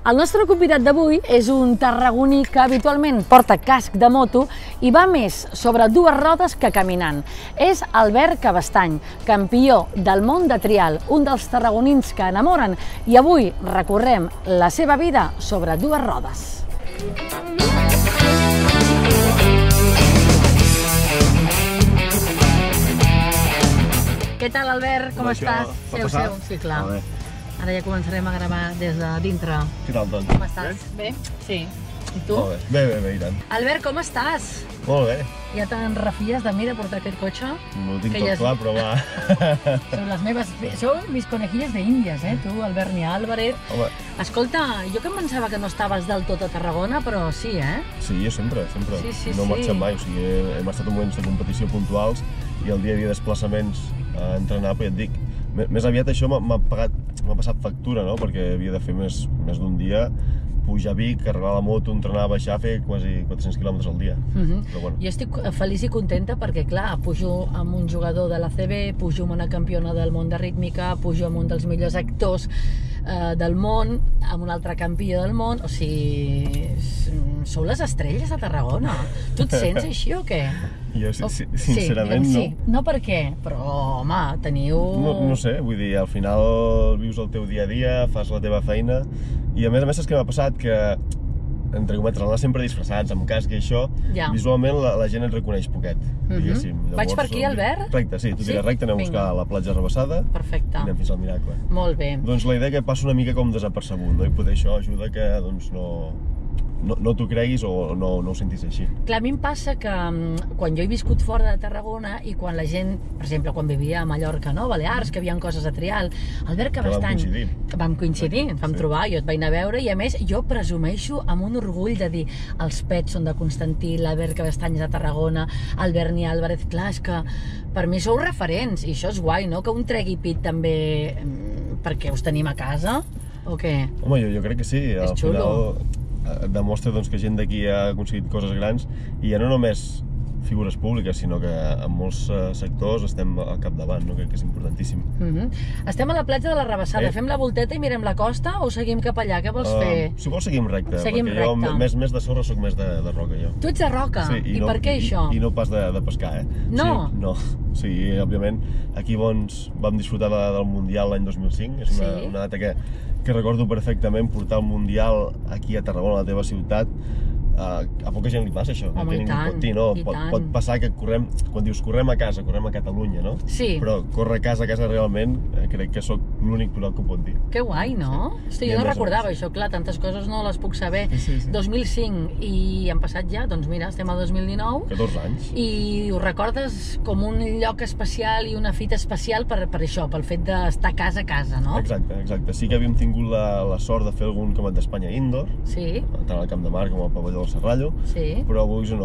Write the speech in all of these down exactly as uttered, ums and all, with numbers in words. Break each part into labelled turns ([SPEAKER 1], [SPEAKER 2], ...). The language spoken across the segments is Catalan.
[SPEAKER 1] El nostre convidat d'avui és un tarragoní que habitualment porta casc de moto i va més sobre dues rodes que caminant. És Albert Cabestany, campió del món de trial, un dels tarragonins que enamoren, i avui recorrem la seva vida sobre dues rodes. Què tal, Albert? Com estàs? Seu, seu, sí, clar. Ara ja començarem a gravar des de dintre.
[SPEAKER 2] Què tal, doncs?
[SPEAKER 1] Com estàs? Bé? Sí. I tu?
[SPEAKER 2] Molt bé, bé, bé, bé, i tant.
[SPEAKER 1] Albert, com estàs?
[SPEAKER 2] Molt bé.
[SPEAKER 1] Ja te'n refies de mi de portar aquest cotxe?
[SPEAKER 2] No ho tinc tot clar, però va.
[SPEAKER 1] Són les meves... Són mis conejilles d'índies, eh, tu, Albert Nia Álvarez.
[SPEAKER 2] Home.
[SPEAKER 1] Escolta, jo que em pensava que no estaves del tot a Tarragona, però sí, eh?
[SPEAKER 2] Sí, jo sempre, sempre.
[SPEAKER 1] Sí, sí,
[SPEAKER 2] no
[SPEAKER 1] sí.
[SPEAKER 2] marxem mai, o sigui, hem estat en moments de competició puntuals i el dia a dia desplaçaments a entrenar, però ja et dic, més aviat això m'ha pagat, m'ha passat factura, no? Perquè havia de fer més, més d'un dia, pujar a Vic, carregar la moto, entrenar, baixar, fer quasi quatre-cents quilòmetres al dia.
[SPEAKER 1] Uh-huh.
[SPEAKER 2] Però bueno.
[SPEAKER 1] Jo estic feliç i contenta perquè, clar, pujo amb un jugador de l'A C B, pujo amb una campiona del món de rítmica, pujo amb un dels millors actors eh, del món, amb un altre campió del món, o sigui, sou les estrelles de Tarragona. Tu et sents així o què?
[SPEAKER 2] Jo, si, sincerament,
[SPEAKER 1] sí,
[SPEAKER 2] no.
[SPEAKER 1] Sí. No per què, però, home, teniu...
[SPEAKER 2] No, no sé, vull dir, al final vius el teu dia a dia, fas la teva feina, i a més a més és que m'ha passat que, entre cometes, anar sempre disfressats, amb casc i això, ja. Visualment la, la gent et reconeix poquet, diguéssim.
[SPEAKER 1] Uh-huh. Vaig per aquí, Albert?
[SPEAKER 2] Recte, sí, tu diràs sí? Recte, anem a buscar la platja Rebassada.
[SPEAKER 1] Perfecte.
[SPEAKER 2] I anem fins al Miracle.
[SPEAKER 1] Molt bé.
[SPEAKER 2] Doncs la idea que passa una mica com desapercebut, no? I poder això ajuda que, doncs, no... no, no t'ho creguis o no, no ho sentis així.
[SPEAKER 1] Clar, a mi em passa que quan jo he viscut fora de Tarragona i quan la gent, per exemple, quan vivia a Mallorca, no? Balears, que hi havia coses a trial, Albert Cabestany...
[SPEAKER 2] Vam coincidir.
[SPEAKER 1] Vam coincidir, ens vam sí. trobar, jo et vaig anar a veure i a més jo presumeixo amb un orgull de dir els pets són de Constantí, l'Albert Cabestany és de Tarragona, Albert Nia Álvarez, clar, és que per mi sou referents i això és guai, no? Que un tregui pit també perquè us tenim a casa, o què?
[SPEAKER 2] Home, jo, jo crec que sí,
[SPEAKER 1] és
[SPEAKER 2] al
[SPEAKER 1] xulo.
[SPEAKER 2] Final demostra doncs, que gent d'aquí ha aconseguit coses grans i ja no només figures públiques, sinó que en molts sectors estem al capdavant, no? Crec que és importantíssim.
[SPEAKER 1] Uh-huh. Estem a la platja de la Rebassada, eh? Fem la volteta i mirem la costa o seguim cap allà? Què vols uh, fer?
[SPEAKER 2] Si vols seguim recte,
[SPEAKER 1] seguim
[SPEAKER 2] perquè
[SPEAKER 1] recte.
[SPEAKER 2] jo més, més de sorra soc més de, de roca, jo.
[SPEAKER 1] Tu ets de roca?
[SPEAKER 2] Sí, i,
[SPEAKER 1] I
[SPEAKER 2] no,
[SPEAKER 1] per què
[SPEAKER 2] i,
[SPEAKER 1] això?
[SPEAKER 2] I no pas de, de pescar, eh?
[SPEAKER 1] No?
[SPEAKER 2] Sí, no. Sí, òbviament, aquí bons vam disfrutar de, del Mundial l'any dos mil cinc, és una, sí? una data que, que recordo perfectament, portar el Mundial aquí a Tarragona, a la teva ciutat. Uh, a poca gent li passa això,
[SPEAKER 1] home,
[SPEAKER 2] que ningú pot dir, no? Pot, pot passar que correm, quan dius correm a casa, correm a Catalunya, no?
[SPEAKER 1] Sí.
[SPEAKER 2] Però córrer a casa, a casa realment, crec que sóc l'únic pilot que ho pot dir.
[SPEAKER 1] Que guai, no? Sí. Hosti, jo no recordava això, clar, tantes coses no les puc saber.
[SPEAKER 2] Sí, sí, sí.
[SPEAKER 1] dos mil cinc i han passat ja, doncs mira, estem a dos mil dinou.
[SPEAKER 2] catorze anys.
[SPEAKER 1] I ho recordes com un lloc especial i una fita especial per, per això, pel fet d'estar casa a casa, no?
[SPEAKER 2] Exacte, exacte. Sí que havíem tingut la, la sort de fer algun campionat d'Espanya indoor,
[SPEAKER 1] sí.
[SPEAKER 2] tant al Camp de Mar com al pavelló del Serrallo,
[SPEAKER 1] sí.
[SPEAKER 2] Però avui o no,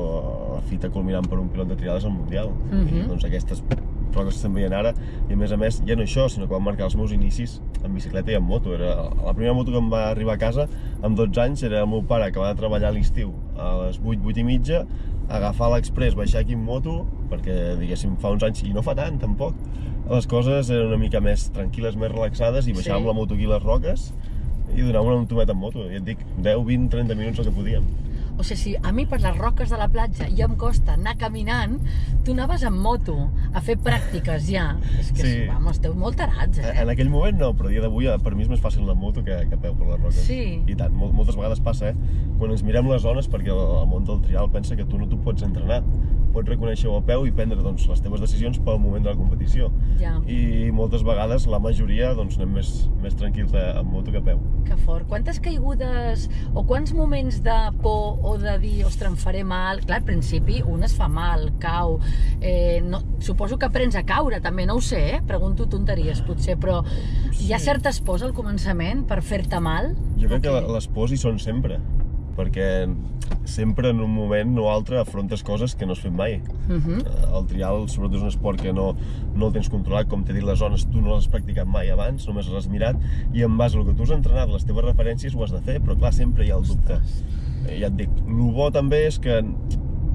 [SPEAKER 2] la fita culminant per un pilot de trial és el Mundial.
[SPEAKER 1] Uh-huh.
[SPEAKER 2] I, doncs aquestes proves que estem veient ara, i a més a més, ja no això, sinó que van marcar els meus inicis en bicicleta i en moto. Era, la primera moto que em va arribar a casa, amb dotze anys, era el meu pare que va treballar a l'estiu a les vuit, vuit i mitja, agafar l'express, baixar aquí en moto, perquè, diguéssim, fa uns anys, i no fa tant, tampoc, les coses eren una mica més tranquil·les, més relaxades, i baixàvem sí. la moto aquí a les roques, i donàvem un tomet en moto, i et dic, deu, vint, trenta minuts el que podíem.
[SPEAKER 1] O sigui, si a mi per les roques de la platja ja em costa anar caminant, tu anaves amb moto a fer pràctiques ja. És que, sí. Vamos, esteu molt tarats, eh?
[SPEAKER 2] En aquell moment no, però a dia d'avui per mi és més fàcil la moto que, que a peu per les roques.
[SPEAKER 1] Sí.
[SPEAKER 2] I tant, moltes vegades passa, eh? Quan ens mirem les zones, perquè el món del trial pensa que tu no t'ho pots entrenar. Pots reconèixer-ho a peu i prendre doncs, les teves decisions pel moment de la competició.
[SPEAKER 1] Ja.
[SPEAKER 2] I moltes vegades, la majoria, doncs, anem més, més tranquils amb moto que a peu.
[SPEAKER 1] Que fort. Quantes caigudes o quants moments de por o de dir, ostres, em faré mal? Clar, al principi un es fa mal, cau, eh, no, suposo que aprens a caure també, no ho sé, eh? Pregunto tonteries potser, però sí. Hi ha certes pors al començament per fer-te mal?
[SPEAKER 2] Jo crec okay. que les pors hi són sempre, perquè sempre en un moment o altre afrontes coses que no has fet mai. Uh-huh. El trial, sobretot, és un esport que no, no el tens controlat, com t'he dit, les zones tu no les has practicat mai abans, només les has mirat, i en base al que tu has entrenat, les teves referències, ho has de fer, però clar, sempre hi ha el dubte. Ja et dic, el bo també és que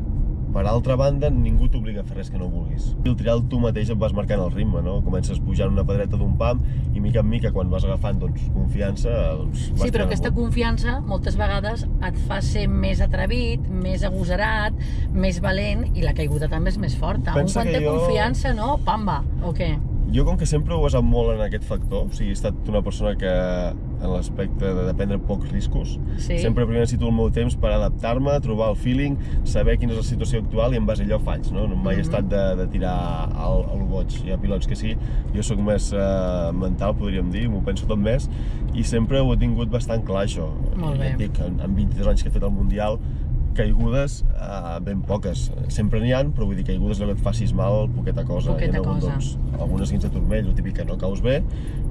[SPEAKER 2] per altra banda, ningú t'obliga a fer res que no vulguis. I el trial tu mateix et vas marcant el ritme, no? Comences pujant una pedreta d'un pam i mica en mica, quan vas agafant doncs, confiança, doncs, vas
[SPEAKER 1] Sí, però aquesta
[SPEAKER 2] molt.
[SPEAKER 1] confiança moltes vegades et fa ser més atrevit, més agosarat, més valent, i la caiguda també és més forta.
[SPEAKER 2] Pensa
[SPEAKER 1] Un quan
[SPEAKER 2] que
[SPEAKER 1] té
[SPEAKER 2] jo-
[SPEAKER 1] confiança, no? Pamba, o què?
[SPEAKER 2] Jo, com que sempre ho he basat molt en aquest factor, o sigui, he estat una persona que, en l'aspecte de, de prendre pocs riscos,
[SPEAKER 1] Sí.
[SPEAKER 2] sempre primer necessito el meu temps per adaptar-me, trobar el feeling, saber quina és la situació actual i en base a allò faig, no? Mai he estat de, de tirar al, al boig. Hi ha pilots que sí, jo sóc més eh, mental, podríem dir, m'ho penso tot més, i sempre ho he tingut bastant clar, això.
[SPEAKER 1] Molt
[SPEAKER 2] I
[SPEAKER 1] bé.
[SPEAKER 2] et dic, en, en vint-i-tres anys que he fet el Mundial, caigudes, eh, ben poques. Sempre n'hi ha, però vull dir, caigudes allò que et facis mal, poqueta cosa.
[SPEAKER 1] Poqueta
[SPEAKER 2] Hi ha hagut,
[SPEAKER 1] cosa.
[SPEAKER 2] doncs, algunes guins de turmell, el típic que no caus bé,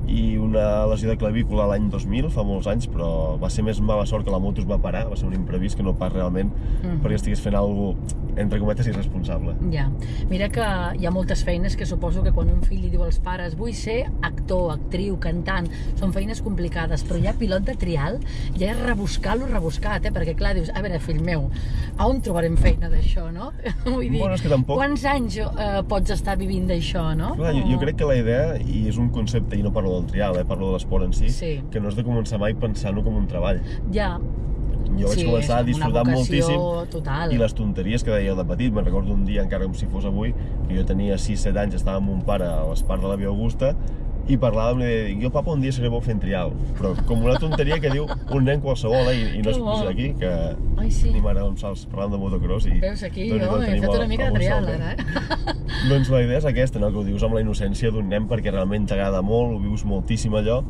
[SPEAKER 2] i una lesió de clavícula l'any dos mil, fa molts anys, però va ser més mala sort que la moto es va parar, va ser un imprevist que no pas realment
[SPEAKER 1] Mhm.
[SPEAKER 2] perquè estigués fent alguna cosa, entre cometes, irresponsable.
[SPEAKER 1] Ja. Mira que hi ha moltes feines que suposo que quan un fill li diu als pares vull ser actor, actriu, cantant, són feines complicades, però ja pilot de trial ja és rebuscar-lo rebuscat, eh? Perquè clar, dius, a veure, fill meu, a on trobarem feina d'això, no? Vull dir,
[SPEAKER 2] Bueno, és que tampoc-
[SPEAKER 1] quants anys eh, pots estar vivint d'això, no?
[SPEAKER 2] Clar, jo, jo crec que la idea, i és un concepte, i no parlo del trial, eh, parlo de l'esport en si,
[SPEAKER 1] Sí.
[SPEAKER 2] que no has de començar mai pensant-ho com un treball.
[SPEAKER 1] Ja.
[SPEAKER 2] Jo vaig
[SPEAKER 1] Sí,
[SPEAKER 2] començar a
[SPEAKER 1] és una
[SPEAKER 2] disfrutar
[SPEAKER 1] vocació
[SPEAKER 2] moltíssim
[SPEAKER 1] total.
[SPEAKER 2] i les tonteries que deia de petit, me'n recordo un dia, encara com si fos avui, que jo tenia sis set anys, estava amb mon pare a l'Espart de la Via Augusta i parlàvem, i deia, jo papa un dia seré bo fent trial, però com una tonteria que diu un nen qualsevol, eh, i, i no
[SPEAKER 1] Que
[SPEAKER 2] és
[SPEAKER 1] bo.
[SPEAKER 2] aquí, que
[SPEAKER 1] Ai, sí.
[SPEAKER 2] tenim ara uns salts parlant de motocross i...
[SPEAKER 1] Veus, aquí
[SPEAKER 2] doncs,
[SPEAKER 1] jo
[SPEAKER 2] doncs,
[SPEAKER 1] he
[SPEAKER 2] tenim
[SPEAKER 1] fet una
[SPEAKER 2] el-
[SPEAKER 1] mica de
[SPEAKER 2] algun
[SPEAKER 1] trial,
[SPEAKER 2] salt,
[SPEAKER 1] ara, eh?
[SPEAKER 2] Doncs la idea és aquesta, no? Que ho dius amb la innocència d'un nen perquè realment t'agrada molt, ho vius moltíssim allò,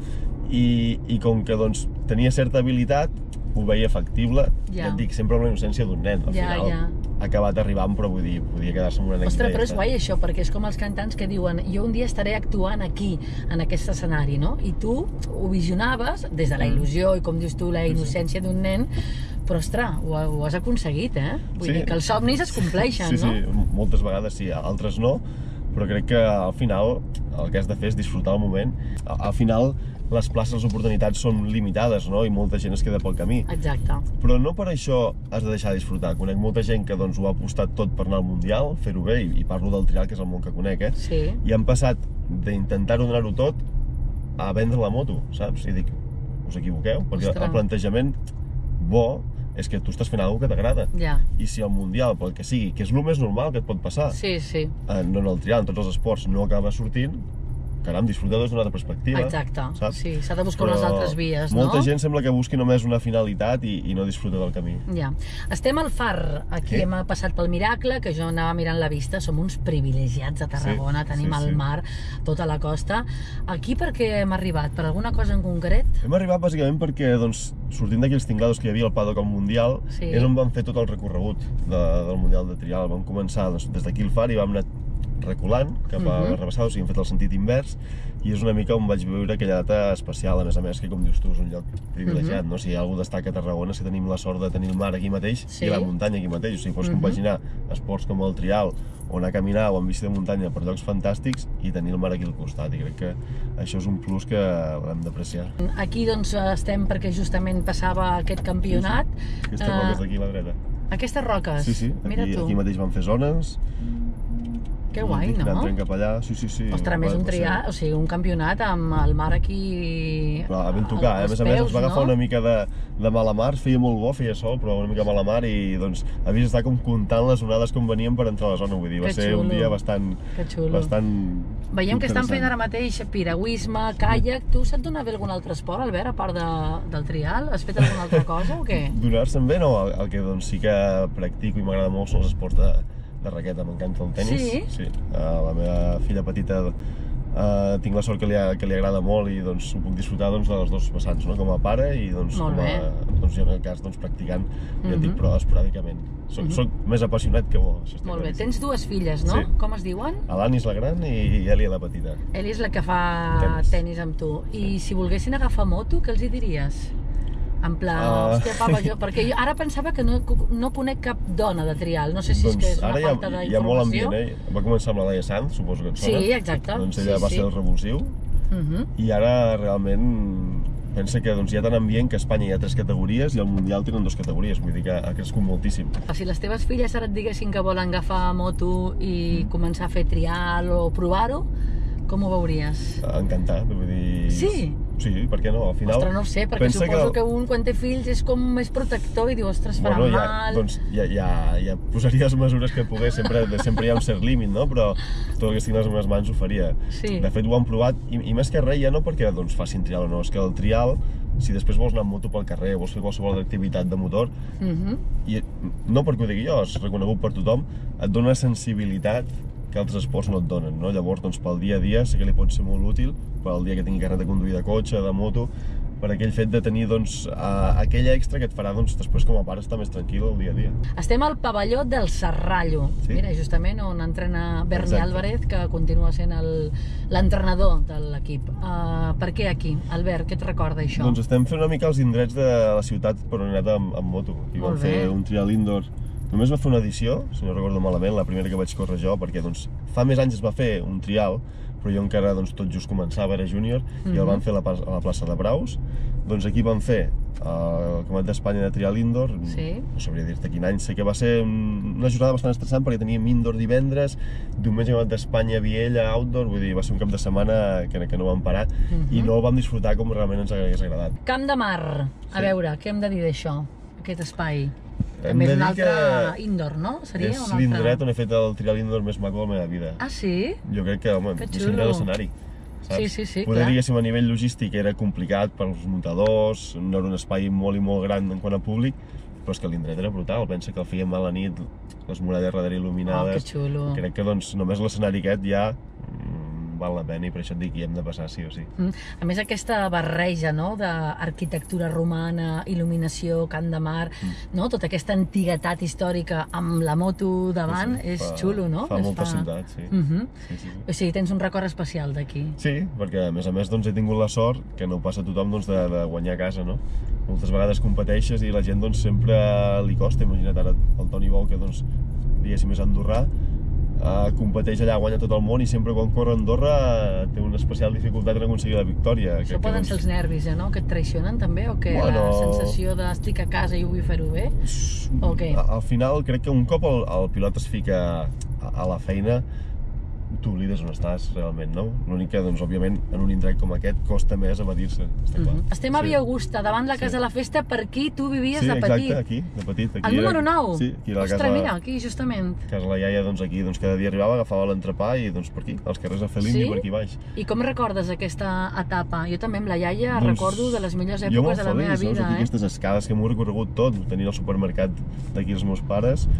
[SPEAKER 2] i, i com que doncs, tenia certa habilitat, ho veia factible,
[SPEAKER 1] Ja.
[SPEAKER 2] ja et dic, sempre amb la innocència d'un nen. Al
[SPEAKER 1] Ja,
[SPEAKER 2] final
[SPEAKER 1] ja.
[SPEAKER 2] ha acabat arribant, però vull dir, podia quedar-se amb una anècdota.
[SPEAKER 1] Ostres,
[SPEAKER 2] i
[SPEAKER 1] però
[SPEAKER 2] ja
[SPEAKER 1] és
[SPEAKER 2] està.
[SPEAKER 1] guai això, perquè és com els cantants que diuen jo un dia estaré actuant aquí, en aquest escenari, no? I tu ho visionaves des de la il·lusió i, com dius tu, la innocència d'un nen, però, ostres, ho, ho has aconseguit, eh? Vull
[SPEAKER 2] Sí.
[SPEAKER 1] dir que els somnis es compleixen,
[SPEAKER 2] sí,
[SPEAKER 1] no?
[SPEAKER 2] Sí, moltes vegades sí, altres no, però crec que al final el que has de fer és disfrutar el moment. Al, al final les places, les oportunitats són limitades, no? I molta gent es queda pel camí.
[SPEAKER 1] Exacte.
[SPEAKER 2] Però no per això has de deixar de disfrutar. Conec molta gent que doncs, ho ha apostat tot per anar al Mundial, fer-ho bé, i, i parlo del trial, que és el món que conec, eh?
[SPEAKER 1] Sí.
[SPEAKER 2] I han passat d'intentar-ho donar-ho tot a vendre la moto, saps? I dic, us equivoqueu, perquè
[SPEAKER 1] Ostres.
[SPEAKER 2] el plantejament bo és que tu estàs fent alguna que t'agrada.
[SPEAKER 1] Ja.
[SPEAKER 2] I si el Mundial, pel que sigui, que és el més normal que et pot passar,
[SPEAKER 1] Sí, sí.
[SPEAKER 2] eh, no en el trial, en tots els esports, no acaba sortint, caram, disfruta des d'una altra perspectiva.
[SPEAKER 1] Exacte.
[SPEAKER 2] saps?
[SPEAKER 1] Sí, s'ha de buscar
[SPEAKER 2] Però
[SPEAKER 1] unes altres vies, no?
[SPEAKER 2] molta gent sembla que busqui només una finalitat i, i no disfruta del camí.
[SPEAKER 1] Ja. Estem al Far, aquí
[SPEAKER 2] Sí.
[SPEAKER 1] hem passat pel Miracle, que jo anava mirant la vista, som uns privilegiats a Tarragona,
[SPEAKER 2] Sí,
[SPEAKER 1] tenim
[SPEAKER 2] sí,
[SPEAKER 1] el
[SPEAKER 2] sí.
[SPEAKER 1] mar, tota la costa. Aquí per què hem arribat? Per alguna cosa en concret?
[SPEAKER 2] Hem arribat bàsicament perquè, doncs, sortint d'aquells tinglados que hi havia al paddock al Mundial,
[SPEAKER 1] Sí.
[SPEAKER 2] és on vam fer tot el recorregut de, del Mundial de Trial. Vam començar doncs, des d'aquí al Far i vam anar reculant cap a
[SPEAKER 1] Mhm.
[SPEAKER 2] la rebassada, o sigui, hem fet el sentit invers, i és una mica on vaig viure aquella data especial, a més a més, que com dius tu és un lloc privilegiat, no? Si algú destaca a Tarragona, si tenim la sort de tenir el mar aquí mateix
[SPEAKER 1] Sí.
[SPEAKER 2] i la muntanya aquí mateix, o sigui, pots
[SPEAKER 1] Mhm.
[SPEAKER 2] compaginar esports com el trial, o anar a caminar o en bici de muntanya per llocs fantàstics i tenir el mar aquí al costat, i crec que això és un plus que l'hem d'apreciar.
[SPEAKER 1] Aquí doncs estem perquè justament passava aquest campionat.
[SPEAKER 2] Aquestes
[SPEAKER 1] Eh,
[SPEAKER 2] roques d'aquí a la dreta.
[SPEAKER 1] Aquestes roques,
[SPEAKER 2] Sí, sí,
[SPEAKER 1] mira
[SPEAKER 2] aquí,
[SPEAKER 1] tu,
[SPEAKER 2] aquí mateix van fer zones.
[SPEAKER 1] que guai,
[SPEAKER 2] i
[SPEAKER 1] no?
[SPEAKER 2] anant cap allà, sí, sí, sí.
[SPEAKER 1] Ostres, més
[SPEAKER 2] va-
[SPEAKER 1] un
[SPEAKER 2] va ser-
[SPEAKER 1] triar, o sigui, un campionat amb el mar aquí
[SPEAKER 2] Però ben tocar, eh? A
[SPEAKER 1] als
[SPEAKER 2] més a més
[SPEAKER 1] peus,
[SPEAKER 2] es va agafar
[SPEAKER 1] no?
[SPEAKER 2] una mica de, de mala mar, feia molt bo, feia sol, però una mica mala mar i doncs havies d'estar com comptant les onades com venien per entrar a la zona, vull dir, va
[SPEAKER 1] Que
[SPEAKER 2] ser un
[SPEAKER 1] xulo.
[SPEAKER 2] dia bastant,
[SPEAKER 1] Que xulo.
[SPEAKER 2] bastant
[SPEAKER 1] Veiem que estan fent
[SPEAKER 2] interessant.
[SPEAKER 1] ara mateix piragüisme, caiac. Tu se't dona bé algun altre esport, Albert, a part de, del trial? Has fet alguna altra cosa o què?
[SPEAKER 2] Donar-se'n bé, no? El, el que doncs, sí que practico i m'agrada molt són els esports de, de raqueta, m'encanta el tennis.
[SPEAKER 1] Sí?
[SPEAKER 2] Sí. Uh, la meva filla petita uh, tinc la sort que li, ha, que li agrada molt i doncs ho puc disfrutar doncs, de les dos vessants, no? Com a pare i doncs,
[SPEAKER 1] Molt
[SPEAKER 2] com a,
[SPEAKER 1] bé.
[SPEAKER 2] doncs, jo en aquest cas doncs, practicant, ja et dic,
[SPEAKER 1] Mhm.
[SPEAKER 2] però esporàdicament. Soc,
[SPEAKER 1] Mhm.
[SPEAKER 2] soc més apassionat que bo, això està
[SPEAKER 1] Molt bé.
[SPEAKER 2] claríssim.
[SPEAKER 1] Tens dues filles, no?
[SPEAKER 2] Sí.
[SPEAKER 1] Com es diuen?
[SPEAKER 2] L'Anna és la gran i Èlia la petita.
[SPEAKER 1] Ell és la que fa
[SPEAKER 2] Tenis.
[SPEAKER 1] tenis amb tu. I si volguessin agafar moto, què els hi diries? En plan,
[SPEAKER 2] Ah.
[SPEAKER 1] hòstia, papa, jo... Perquè jo ara pensava que no, no conec cap dona de trial. No sé si és que és una
[SPEAKER 2] ara hi ha,
[SPEAKER 1] falta
[SPEAKER 2] hi ha molt
[SPEAKER 1] d'informació.
[SPEAKER 2] ambient, eh? Va començar amb la Laia Sanz, suposo que et sona.
[SPEAKER 1] Sí, exacte.
[SPEAKER 2] Doncs ella
[SPEAKER 1] Sí,
[SPEAKER 2] va
[SPEAKER 1] sí.
[SPEAKER 2] ser el revulsiu
[SPEAKER 1] Mhm.
[SPEAKER 2] i ara realment pensa que doncs, hi ha tant ambient que a Espanya hi ha tres categories i al Mundial tenen dues categories, vull dir que ha crescut moltíssim.
[SPEAKER 1] Si les teves filles ara et diguessin que volen agafar moto i començar a fer trial o provar-ho, com ho veuries?
[SPEAKER 2] Encantat, vull dir...
[SPEAKER 1] Sí?
[SPEAKER 2] Sí, per què no? Al final...
[SPEAKER 1] Ostres, no ho sé, perquè
[SPEAKER 2] pensa
[SPEAKER 1] suposo que... que un quan té fills és com més protector i diu, ostres, farà
[SPEAKER 2] bueno, ja,
[SPEAKER 1] mal...
[SPEAKER 2] Doncs ja, ja, ja posaria les mesures que pogués, sempre, sempre hi ha un cert límit, no? Però tot el que estigui a les meves mans ho faria.
[SPEAKER 1] Sí.
[SPEAKER 2] De fet, ho han provat, i, i més que res, ja no perquè doncs, facin trial o no, és que el trial, si després vols anar amb moto pel carrer, vols fer qualsevol activitat de motor,
[SPEAKER 1] Uh-huh.
[SPEAKER 2] i no perquè ho digui jo, és reconegut per tothom, et dona sensibilitat que altres esports no et donen, no? Llavors, doncs, pel dia a dia sí que li pot ser molt útil, pel dia que tingui carnet de conduir de cotxe, de moto, per aquell fet de tenir, doncs, uh, aquell extra que et farà, doncs, després com a pare estar més tranquil el dia a dia.
[SPEAKER 1] Estem al pavelló del Serrallo,
[SPEAKER 2] Sí.
[SPEAKER 1] mira, justament on entrena Berni
[SPEAKER 2] Exacte.
[SPEAKER 1] Álvarez, que continua sent el- l'entrenador de l'equip. Uh, per què aquí? Albert, què et recorda això?
[SPEAKER 2] Doncs estem fent una mica els indrets de la ciutat per on he anat amb, amb moto. Aquí vam
[SPEAKER 1] Molt bé.
[SPEAKER 2] fer un trial indoor. Només va fer una edició, si no recordo malament, la primera que vaig córrer jo, perquè doncs, fa més anys es va fer un trial, però jo encara doncs, tot just començava, era júnior, mm -hmm. i el van fer a la, a la plaça de Braus. Doncs aquí van fer el Campionat d'Espanya de trial indoor,
[SPEAKER 1] Sí.
[SPEAKER 2] no sabria dir-te quin any, sé que va ser una jornada bastant estressant perquè teníem indoor divendres, diumenge Campionat d'Espanya a Viella, outdoor, vull dir, va ser un cap de setmana que, que no vam parar,
[SPEAKER 1] Mhm.
[SPEAKER 2] i no el vam disfrutar com realment ens hagués agradat.
[SPEAKER 1] Camp de Mar, a
[SPEAKER 2] Sí.
[SPEAKER 1] veure, què hem de dir d'això, aquest espai?
[SPEAKER 2] Hem
[SPEAKER 1] També és
[SPEAKER 2] de
[SPEAKER 1] un
[SPEAKER 2] dir
[SPEAKER 1] altre
[SPEAKER 2] que
[SPEAKER 1] indoor, no? Seria
[SPEAKER 2] És
[SPEAKER 1] un altre...
[SPEAKER 2] l'indret on he fet el trial indoor més maco de la meva vida.
[SPEAKER 1] Ah, sí?
[SPEAKER 2] Jo crec que, home,
[SPEAKER 1] Que
[SPEAKER 2] deixem
[SPEAKER 1] xulo.
[SPEAKER 2] de l'escenari. Saps?
[SPEAKER 1] Sí, sí, sí,
[SPEAKER 2] Poder,
[SPEAKER 1] clar.
[SPEAKER 2] diguéssim, a nivell logístic era complicat pels muntadors, no era un espai molt i molt gran en quant a públic, però és que l'indret era brutal. Pensa que el fèiem a la nit, les muralles darrere il·luminades.
[SPEAKER 1] Oh, que xulo.
[SPEAKER 2] Crec que doncs, només l'escenari aquest ja mm, val la pena i per això et dic que hi hem de passar sí o sí.
[SPEAKER 1] Mm. A més, aquesta barreja, no?, d'arquitectura romana, il·luminació, Camp de Mar,
[SPEAKER 2] Mm.
[SPEAKER 1] no?, tota aquesta antiguitat històrica amb la moto davant,
[SPEAKER 2] Sí, sí,
[SPEAKER 1] és
[SPEAKER 2] fa-
[SPEAKER 1] xulo, no?
[SPEAKER 2] fa
[SPEAKER 1] Es
[SPEAKER 2] molta ciutat, sí.
[SPEAKER 1] Mhm.
[SPEAKER 2] Sí, sí, sí.
[SPEAKER 1] O sigui, tens un record especial d'aquí.
[SPEAKER 2] Sí, perquè a més a més doncs, he tingut la sort, que no passa a tothom, doncs, de, de guanyar a casa, no? Moltes vegades competeixes i la gent doncs, sempre li costa, imagina't ara el Toni Bou, que doncs, diguéssim és andorrà, eh, competeix allà, guanya tot el món i sempre quan corre a Andorra té una especial dificultat en aconseguir la victòria.
[SPEAKER 1] Això poden ser els nervis, eh, no?, que et traicionen també, o que
[SPEAKER 2] Bueno.
[SPEAKER 1] la sensació de estic a casa i vull fer-ho bé? O què?
[SPEAKER 2] A- Al final crec que un cop el, el pilot es fica a, a la feina, t'oblides on estàs realment, no? L'únic que, doncs, òbviament, en un indret com aquest costa més evadir-se, està clar.
[SPEAKER 1] Mhm. Estem a
[SPEAKER 2] Sí.
[SPEAKER 1] Via Augusta, davant la Casa
[SPEAKER 2] Sí.
[SPEAKER 1] de la Festa, per aquí tu vivies
[SPEAKER 2] Sí,
[SPEAKER 1] de petit.
[SPEAKER 2] exacte, aquí, de petit. Aquí
[SPEAKER 1] El número
[SPEAKER 2] era-
[SPEAKER 1] nou?
[SPEAKER 2] Sí, aquí era la
[SPEAKER 1] Ostres,
[SPEAKER 2] casa,
[SPEAKER 1] mira, aquí, justament.
[SPEAKER 2] casa la iaia, doncs aquí, doncs cada dia arribava, agafava l'entrepà i doncs per aquí, als carrers de Felini,
[SPEAKER 1] Sí?
[SPEAKER 2] per aquí baix.
[SPEAKER 1] I com recordes aquesta etapa? Jo també amb la iaia
[SPEAKER 2] Doncs,
[SPEAKER 1] recordo de les millors
[SPEAKER 2] jo
[SPEAKER 1] èpoques
[SPEAKER 2] molt
[SPEAKER 1] de la
[SPEAKER 2] feliç,
[SPEAKER 1] meva
[SPEAKER 2] no?
[SPEAKER 1] vida,
[SPEAKER 2] Aquí
[SPEAKER 1] eh?
[SPEAKER 2] aquestes escales que m'ho he recorregut tot, tenir el supermercat d'aquí els meus pares,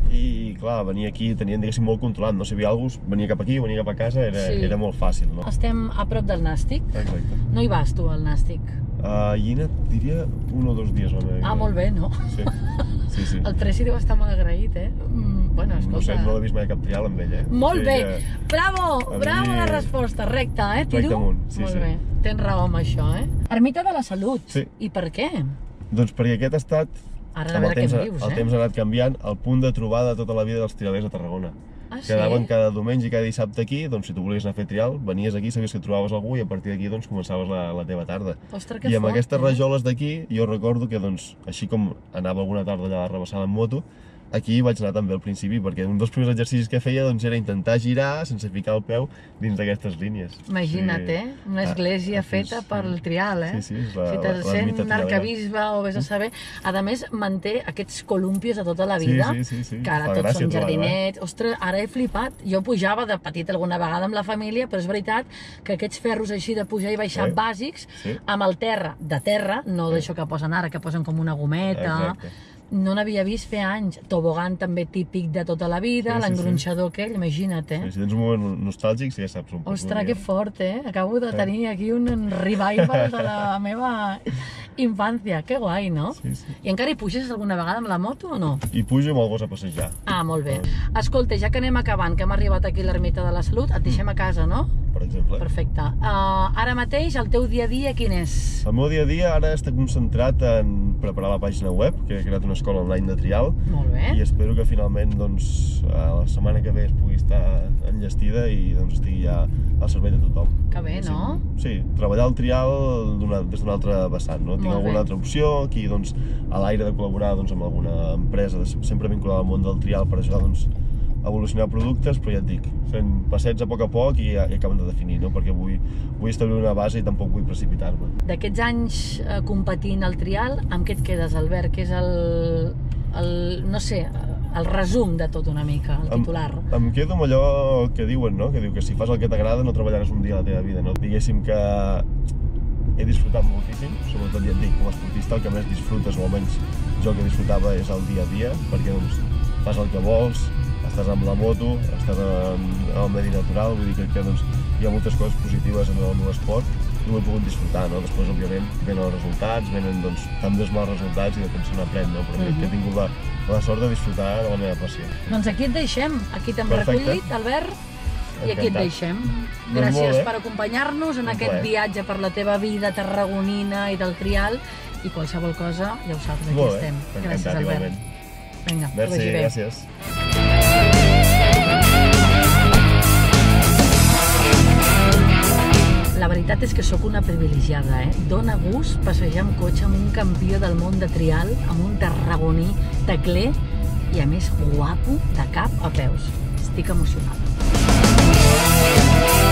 [SPEAKER 2] i clar, venir aquí tenien, diguéssim, molt controlat, no sabia alguna cosa, venia cap aquí, venia cap a casa, era,
[SPEAKER 1] Sí.
[SPEAKER 2] era molt fàcil, no?
[SPEAKER 1] Estem a prop del Nàstic.
[SPEAKER 2] Exacte.
[SPEAKER 1] No hi vas tu, al Nàstic?
[SPEAKER 2] Uh, hi he anat, diria, un o dos dies la meva vida.
[SPEAKER 1] Ah, molt bé, no?
[SPEAKER 2] Sí, sí, sí.
[SPEAKER 1] El Treci deu estar molt agraït, eh? Mm, bueno,
[SPEAKER 2] No
[SPEAKER 1] escolta...
[SPEAKER 2] sé, no l'he vist mai a cap trial amb ell, eh?
[SPEAKER 1] Molt
[SPEAKER 2] Sí,
[SPEAKER 1] bé!
[SPEAKER 2] que-
[SPEAKER 1] Bravo!
[SPEAKER 2] A
[SPEAKER 1] Bravo
[SPEAKER 2] mi-
[SPEAKER 1] la resposta, recta, eh? Tiro?
[SPEAKER 2] Recte amunt, sí,
[SPEAKER 1] molt
[SPEAKER 2] sí.
[SPEAKER 1] bé, tens raó amb això, eh? Ermita de la Salut.
[SPEAKER 2] Sí.
[SPEAKER 1] I per què?
[SPEAKER 2] Doncs perquè aquest ha estat,
[SPEAKER 1] Ara a
[SPEAKER 2] amb el
[SPEAKER 1] veure què
[SPEAKER 2] temps,
[SPEAKER 1] em dius,
[SPEAKER 2] el
[SPEAKER 1] eh?
[SPEAKER 2] temps ha anat canviant, el punt de trobada de tota la vida dels trialers a Tarragona.
[SPEAKER 1] Ah, sí?
[SPEAKER 2] Quedaven cada diumenge i cada dissabte aquí, doncs si tu volies anar a fer trial, venies aquí, sabies que trobaves algú i a partir d'aquí doncs començaves la, la teva tarda.
[SPEAKER 1] Ostres, que
[SPEAKER 2] I amb
[SPEAKER 1] fort,
[SPEAKER 2] aquestes
[SPEAKER 1] eh?
[SPEAKER 2] rajoles d'aquí, jo recordo que doncs, així com anava alguna tarda allà a rebassar en moto, aquí vaig anar també al principi, perquè un dels primers exercicis que feia doncs, era intentar girar sense ficar el peu dins d'aquestes línies.
[SPEAKER 1] Imagina't,
[SPEAKER 2] Sí.
[SPEAKER 1] eh? Una església
[SPEAKER 2] Ah,
[SPEAKER 1] feta
[SPEAKER 2] sí.
[SPEAKER 1] pel trial, eh?
[SPEAKER 2] Sí, sí, és la-
[SPEAKER 1] si te'l
[SPEAKER 2] la-
[SPEAKER 1] sent
[SPEAKER 2] l'ermita
[SPEAKER 1] un
[SPEAKER 2] trialera.
[SPEAKER 1] arcabisbe o vés a saber. A més, manté aquests columpios de tota la
[SPEAKER 2] Sí,
[SPEAKER 1] vida,
[SPEAKER 2] sí, sí, sí.
[SPEAKER 1] que ara
[SPEAKER 2] Fa
[SPEAKER 1] tots
[SPEAKER 2] gràcia
[SPEAKER 1] són
[SPEAKER 2] trobar-ho, eh?
[SPEAKER 1] jardinets. Ostres, ara he flipat. Jo pujava de petit alguna vegada amb la família, però és veritat que aquests ferros així de pujar i baixar
[SPEAKER 2] Sí.
[SPEAKER 1] bàsics,
[SPEAKER 2] Sí.
[SPEAKER 1] amb el terra, de terra, no d'això que posen ara, que posen com una gometa,
[SPEAKER 2] Exacte.
[SPEAKER 1] no n'havia vist fer anys. Tobogan també típic de tota la vida,
[SPEAKER 2] Sí, sí, sí.
[SPEAKER 1] l'engronxador aquell, imagina't, eh?
[SPEAKER 2] Sí, si tens un moment nostàlgic, sí, ja saps on pots
[SPEAKER 1] Ostres,
[SPEAKER 2] venir.
[SPEAKER 1] que fort, eh? Acabo de tenir aquí un revival de la meva infància. Que guai, no?
[SPEAKER 2] Sí, sí.
[SPEAKER 1] I encara hi puges alguna vegada amb la moto o no?
[SPEAKER 2] I pujo amb el gos a passejar.
[SPEAKER 1] Ah, molt bé. Escolta, ja que anem acabant, que hem arribat aquí a l'Ermita de la Salut, et deixem a casa, no?
[SPEAKER 2] Per exemple.
[SPEAKER 1] Perfecte. Uh, ara mateix, el teu dia a dia quin és?
[SPEAKER 2] El meu dia a dia ara està concentrat en preparar la pàgina web, que he creat una escola online de trial.
[SPEAKER 1] Molt bé.
[SPEAKER 2] I espero que finalment, doncs, la setmana que ve es pugui estar enllestida i doncs, estigui ja al servei de tothom.
[SPEAKER 1] Que bé, no?
[SPEAKER 2] Sí, treballar el trial des d'un altre vessant, no? Tinc alguna altra opció, aquí, doncs, a l'aire de col·laborar doncs, amb alguna empresa sempre vinculada al món del trial per ajudar, doncs, a evolucionar productes, però ja et dic, fent passets a poc a poc i, i acaben de definir, no? Perquè vull, vull establir una base i tampoc vull precipitar-me.
[SPEAKER 1] D'aquests anys eh, competint al trial, amb què et quedes, Albert? Que és el, el, no sé, el resum de tot una mica, el titular.
[SPEAKER 2] Em, em quedo amb allò que diuen, no? Que diu que si fas el que t'agrada no treballaràs un dia a la teva vida, no? Diguéssim que he disfrutat moltíssim, sobretot ja et dic, com a esportista el que més disfrutes, o almenys jo el que disfrutava és el dia a dia, perquè doncs, fas el que vols, estàs amb la moto, estàs en el medi natural, vull dir que, que doncs, hi ha moltes coses positives en el meu esport i ho he pogut disfrutar, no? Després, òbviament, venen els resultats, venen doncs, també els mals resultats i de com se n'aprèn, no? Però crec que he tingut la, la sort de disfrutar de la meva passió.
[SPEAKER 1] Doncs aquí et deixem, aquí t'hem recollit, Albert, i aquí et deixem. Gràcies per acompanyar-nos en aquest viatge per la teva vida tarragonina i del trial, i qualsevol cosa, ja ho saps, aquí estem. Gràcies, Albert. Vinga, que vagi bé.
[SPEAKER 2] Gràcies.
[SPEAKER 1] La veritat és que sóc una privilegiada, eh? Dóna gust passejar amb cotxe amb un campió del món de trial, amb un tarragoní tecler i, a més, guapo de cap a peus. Estic emocionada.